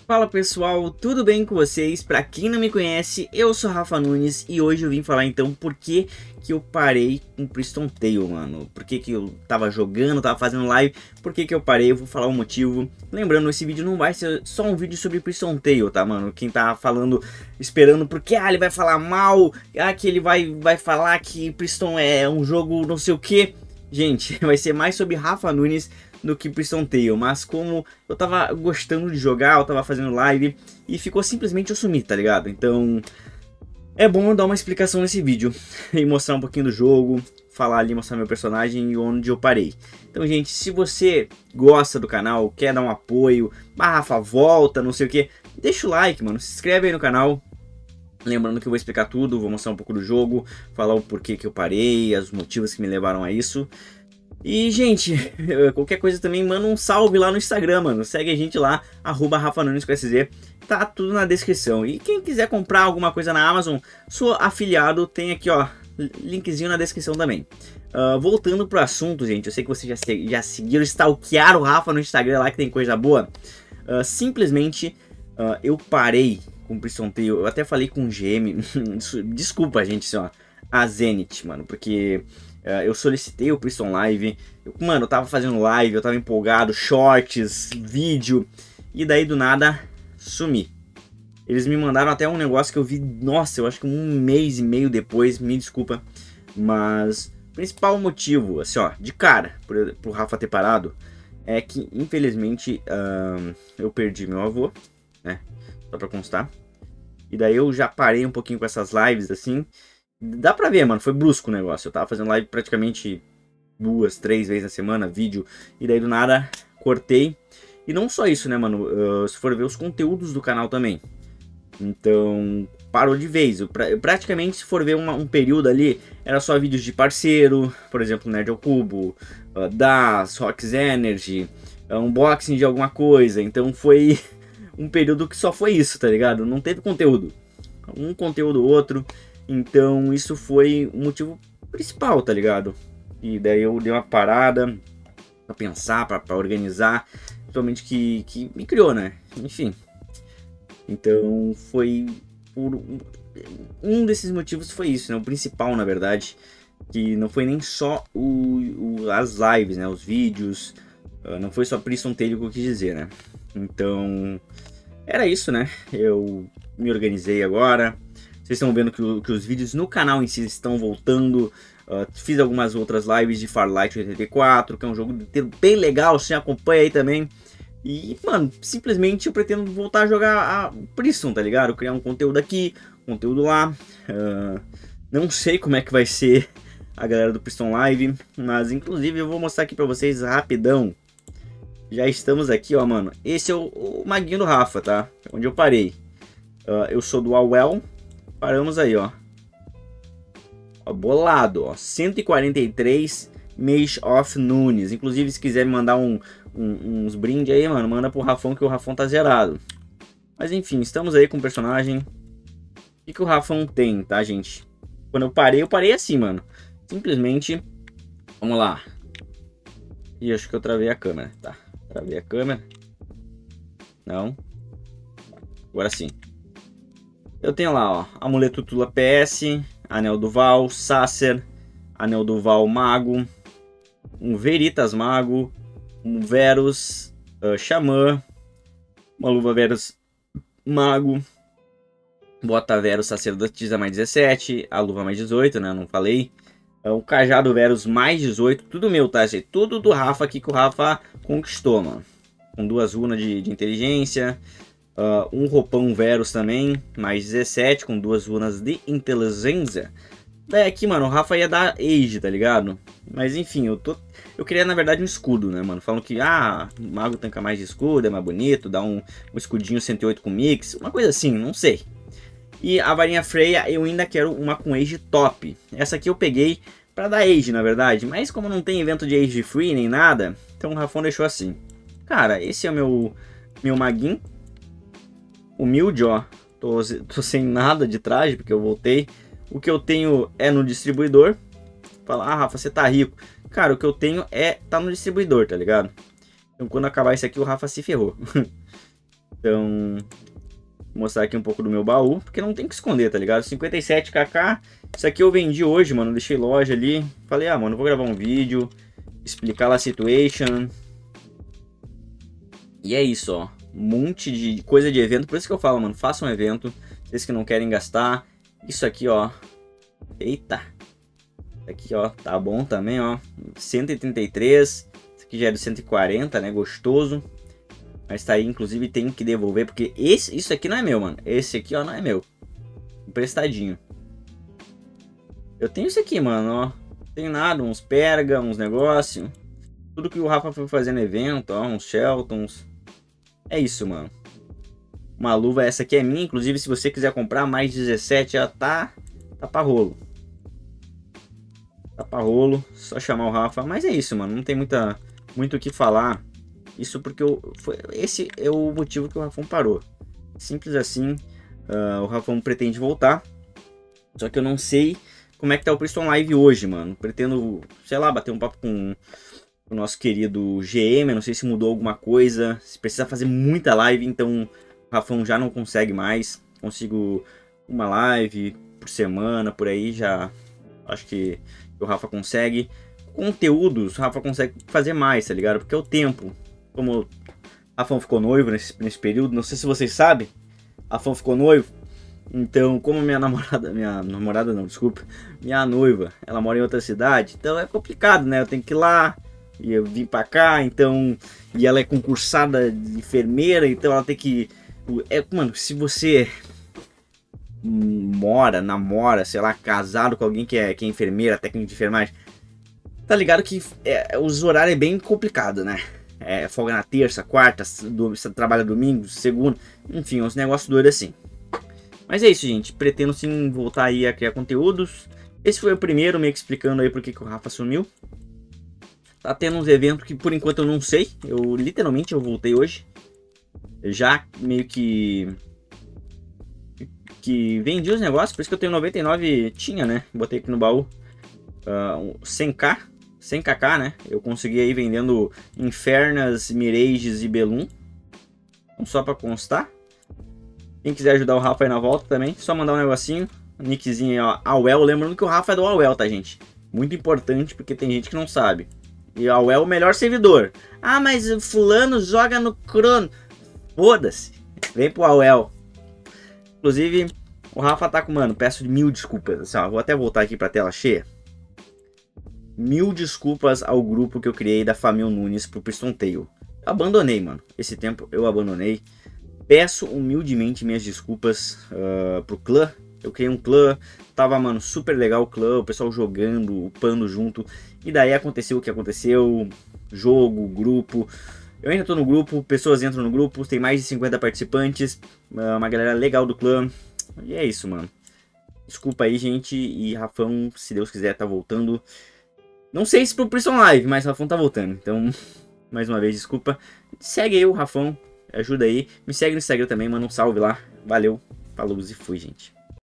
Fala pessoal, tudo bem com vocês? Pra quem não me conhece, eu sou Rafa Nunes e hoje eu vim falar então por que eu parei com Priston Tale, mano. Por que eu tava jogando, tava fazendo live, por que eu parei, eu vou falar o motivo. Lembrando, esse vídeo não vai ser só um vídeo sobre Priston Tale, tá, mano? Quem tá falando, esperando porque ele vai falar mal, que ele vai falar que Priston é um jogo não sei o que. Gente, vai ser mais sobre Rafa Nunes do que Priston Tale, mas como eu tava gostando de jogar, eu tava fazendo live e ficou simplesmente eu sumir, tá ligado? Então é bom dar uma explicação nesse vídeo e mostrar um pouquinho do jogo, falar ali, mostrar meu personagem e onde eu parei. Então, gente, se você gosta do canal, quer dar um apoio, Rafa, volta, não sei o que, deixa o like, mano, se inscreve aí no canal. Lembrando que eu vou explicar tudo, vou mostrar um pouco do jogo, falar o porquê que eu parei, os motivos que me levaram a isso. E, gente, qualquer coisa também, manda um salve lá no Instagram, mano. Segue a gente lá, @RafaNunes com SZ. Tá tudo na descrição. E quem quiser comprar alguma coisa na Amazon, sou afiliado, tem aqui, ó, linkzinho na descrição também. Voltando pro assunto, gente, eu sei que vocês já seguiram, stalkearam o Rafa no Instagram lá, que tem coisa boa. Simplesmente, eu parei com Priston Tale. Eu até falei com o GM, desculpa, gente, assim, ó, a Zenith, mano, porque... eu solicitei o Priston Live, mano, eu tava fazendo live, eu tava empolgado, shorts, vídeo, e daí do nada, sumi. Eles me mandaram até um negócio que eu vi, nossa, eu acho que um mês e meio depois, me desculpa, mas o principal motivo, assim ó, de cara, pro Rafa ter parado, é que infelizmente eu perdi meu avô, né, só pra constar, e daí eu já parei um pouquinho com essas lives, assim. Dá pra ver, mano, foi brusco o negócio. Eu tava fazendo live praticamente 2, 3 vezes na semana, vídeo. E daí do nada, cortei. E não só isso, né, mano, se for ver os conteúdos do canal também. Então, parou de vez. Praticamente, se for ver um período ali, era só vídeos de parceiro. Por exemplo, Nerd ao Cubo, Das, Rox Energy, unboxing de alguma coisa. Então foi um período que só foi isso, tá ligado? Não teve conteúdo. Um conteúdo ou outro. Então isso foi o motivo principal, tá ligado? E daí eu dei uma parada pra pensar, pra organizar. Principalmente que me criou, né? Enfim. Então foi por um desses motivos foi isso, né? O principal, na verdade. Que não foi nem só as lives, né? Os vídeos. Não foi só Priston Tale que eu quis dizer, né? Então era isso, né? Eu me organizei agora. Vocês estão vendo que os vídeos no canal em si estão voltando. Fiz algumas outras lives de Farlight 84, que é um jogo bem legal, você acompanha aí também. E, mano, simplesmente eu pretendo voltar a jogar a Priston, tá ligado? Criar um conteúdo aqui, conteúdo lá. Não sei como é que vai ser a galera do Priston Live, mas inclusive eu vou mostrar aqui pra vocês rapidão. Já estamos aqui, ó, mano. Esse é o maguinho do Rafa, tá? Onde eu parei. Eu sou do Awell. Paramos aí, ó. Bolado, ó. 143 Mage of Nunes. Inclusive, se quiser me mandar uns brindes aí, mano, manda pro Rafão, que o Rafão tá zerado. Mas enfim, estamos aí com o personagem. O que o Rafão tem, tá, gente? Quando eu parei assim, mano. Simplesmente. Vamos lá. Ih, acho que eu travei a câmera. Tá, travei a câmera. Não. Agora sim. Eu tenho lá, ó, Amuleto Tula PS, Anel do Val, Sacer, Anel do Val Mago, um Veritas Mago, um Verus Xamã, uma Luva Verus Mago, Bota Verus Sacerdotisa mais 17, a Luva mais 18, né, não falei. O Cajado Verus mais 18, tudo meu, tá, gente? Tudo do Rafa aqui que o Rafa conquistou, mano. Com 2 runas de inteligência. Um roupão Verus também, mais 17, com 2 runas de inteligência. Daí aqui, mano, o Rafa ia dar Age, tá ligado? Mas enfim, eu queria na verdade um escudo, né, mano? Falam que, o mago tanca mais de escudo, é mais bonito, dá um escudinho 108 com mix, uma coisa assim, não sei. E a varinha Freya eu ainda quero uma com Age top. Essa aqui eu peguei pra dar Age, na verdade, mas como não tem evento de Age free nem nada, então o Rafão deixou assim. Cara, esse é o meu maguinho. Humilde, ó, tô sem nada de traje, porque eu voltei. O que eu tenho é no distribuidor. Fala, Rafa, você tá rico. Cara, o que eu tenho tá no distribuidor, tá ligado? Então quando acabar isso aqui, o Rafa se ferrou. Então, vou mostrar aqui um pouco do meu baú, porque não tem que esconder, tá ligado? 57kk, isso aqui eu vendi hoje, mano, deixei loja ali. Falei, ah, mano, vou gravar um vídeo, explicar lá a situation. E é isso, ó, um monte de coisa de evento, por isso que eu falo, mano, faça um evento, vocês que não querem gastar. Isso aqui, ó, eita, aqui, ó, tá bom também, ó, 133, isso aqui já é do 140, né, gostoso. Mas tá aí, inclusive tem que devolver, porque isso aqui não é meu, mano. Esse aqui, ó, não é meu. Emprestadinho. Eu tenho isso aqui, mano, ó. Não tem nada, uns perga, uns negócios. Tudo que o Rafa foi fazer no evento, ó, uns Sheltons. É isso, mano. Uma luva, essa aqui é minha, inclusive se você quiser comprar mais 17, já tá pra rolo. Tá pra rolo, só chamar o Rafa. Mas é isso, mano, não tem muito o que falar. Isso porque esse é o motivo que o Rafão parou. Simples assim. O Rafão pretende voltar. Só que eu não sei como é que tá o Priston Live hoje, mano. Pretendo, sei lá, bater um papo com o nosso querido GM. Não sei se mudou alguma coisa. Se precisa fazer muita live, então o Rafão já não consegue mais. Consigo uma live por semana, por aí já. Acho que o Rafa consegue. Conteúdos, o Rafa consegue fazer mais, tá ligado? Porque é o tempo. Como a Rafão ficou noivo nesse período, não sei se vocês sabem, a Rafão ficou noivo, então como minha namorada não, desculpa, minha noiva, ela mora em outra cidade, então é complicado, né, eu tenho que ir lá, e eu vim pra cá, então, e ela é concursada de enfermeira, então ela tem que, mano, se você namora, sei lá, casado com alguém que é enfermeira, técnica de enfermagem, tá ligado que os horários é bem complicado, né? Folga na terça, quarta, você trabalha domingo, segunda, enfim, uns negócios doidos assim. Mas é isso, gente, pretendo sim voltar aí a criar conteúdos. Esse foi o primeiro, meio que explicando aí porque que o Rafa sumiu. Tá tendo uns eventos que por enquanto eu não sei, literalmente eu voltei hoje. Eu já meio que vendi os negócios, por isso que eu tenho 99, tinha, né, botei aqui no baú, 100kk, né? Eu consegui aí vendendo Infernas, Mirages e Belum. Então, só pra constar. Quem quiser ajudar o Rafa aí na volta também, só mandar um negocinho. Nickzinho aí, ó, Awel. Lembrando que o Rafa é do Awel, tá, gente? Muito importante, porque tem gente que não sabe. E o Awel é o melhor servidor. Ah, mas o fulano joga no Crono. Foda-se. Vem pro Awel. Inclusive, o Rafa tá com, mano, peço 1000 desculpas. Assim, ó, vou até voltar aqui pra tela cheia. 1000 desculpas ao grupo que eu criei da família Nunes pro Priston Tail. Abandonei, mano. Esse tempo eu abandonei. Peço humildemente minhas desculpas pro clã. Eu criei um clã. Tava, mano, super legal o clã. O pessoal jogando, upando junto. E daí aconteceu o que aconteceu. Jogo, grupo. Eu ainda tô no grupo. Pessoas entram no grupo. Tem mais de 50 participantes. Uma galera legal do clã. E é isso, mano. Desculpa aí, gente. E Rafão, se Deus quiser, tá voltando. Não sei se pro Priston Live, mas o Rafão tá voltando. Então, mais uma vez, desculpa. Segue aí o Rafão, ajuda aí. Me segue no Instagram também, manda um salve lá. Valeu, falou e fui, gente.